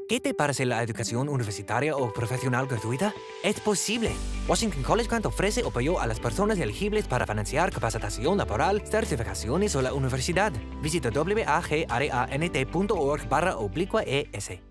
¿Qué te parece la educación universitaria o profesional gratuita? Es posible. Washington College Grant ofrece apoyo a las personas elegibles para financiar capacitación laboral, certificaciones o la universidad. Visita wagrant.org//ES.